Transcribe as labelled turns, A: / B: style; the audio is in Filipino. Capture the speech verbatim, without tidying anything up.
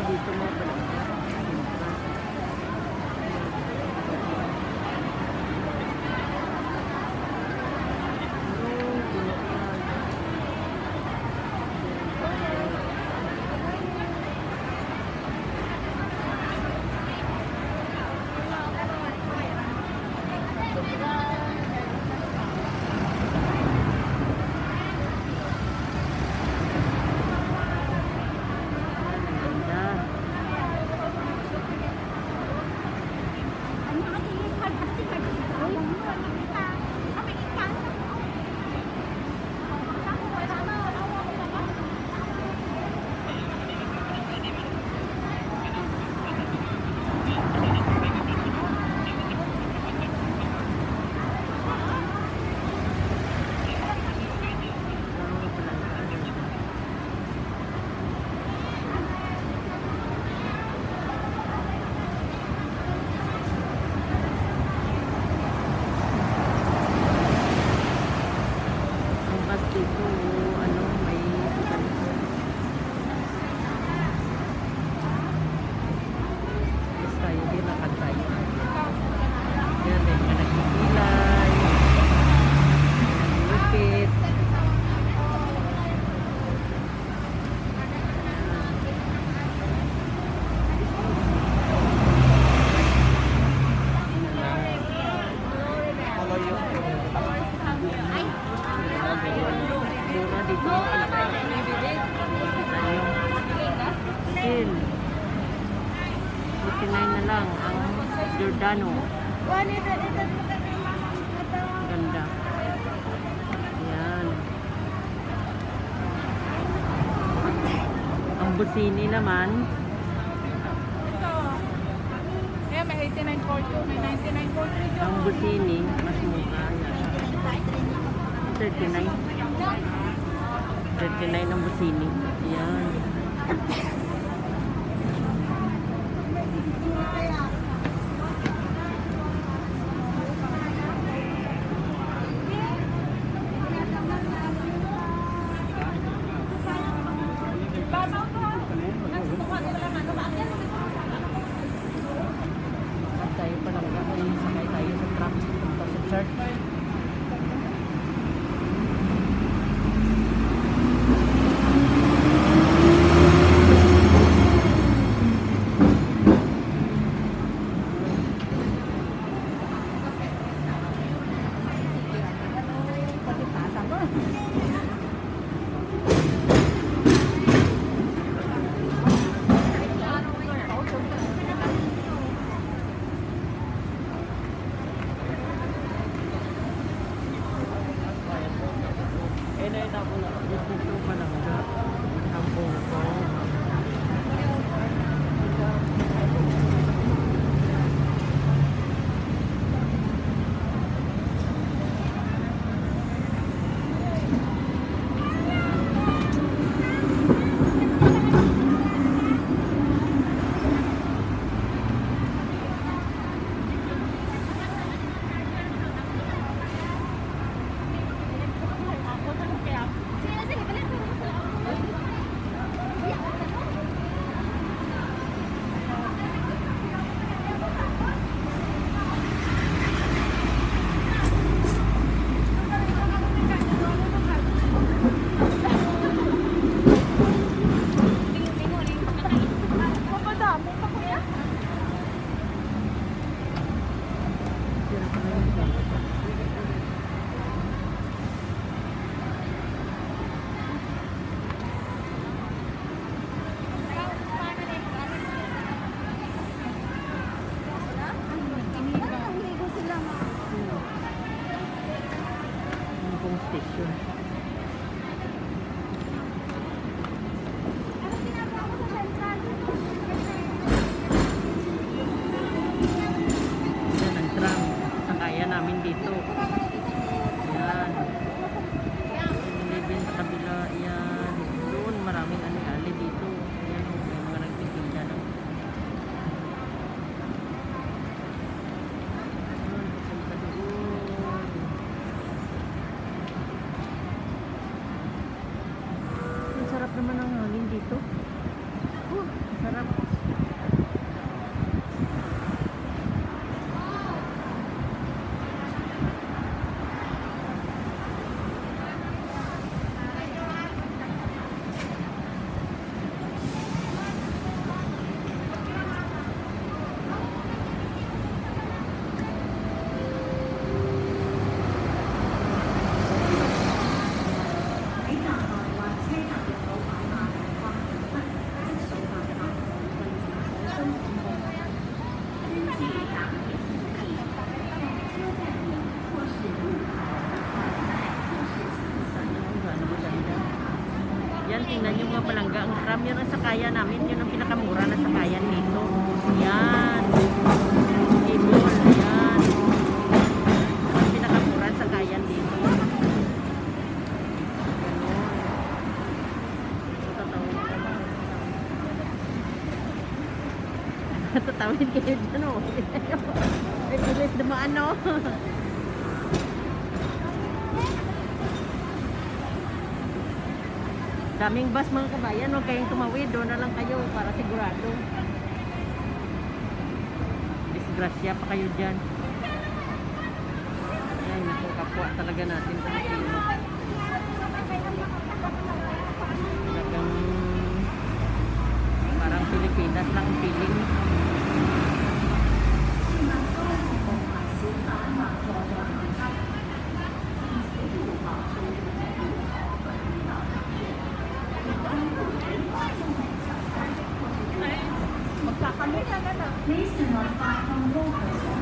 A: dito mga palangga. Dito, ano, may sigarilyo. Basta tayo din, lakad tayo. Yan, may mga nagkikilay, naglupit. forty-nine na lang ang Giordano. Ganda. Yan. Ang Busini naman.
B: Ito. May eighty-nine forty, may ninety-nine forty.
A: Ang Busini, mas mura. thirty-nine. thirty-nine ang Busini. Yan. Tayo pa lang kami, sakay tayo sa truck punta sa church. tram, yun ang sakayan namin. Yun ang pinakamura na sakayan dito. Yan. Ibol, yan. Ang pinakamura na sakayan dito. Tatawid kayo dyan, oh. Ay, bilis dumaan, no? Daming bus, mga kabayan. Huwag kayong tumawid. Doon na lang kayo para sigurado. Disgrasya pa kayo dyan. Ayan, yung kapwa talaga natin sa Pilipino. Talagang parang Pilipinas lang ang feeling.
B: Magkakamit na na.
C: Please do not buy from locals.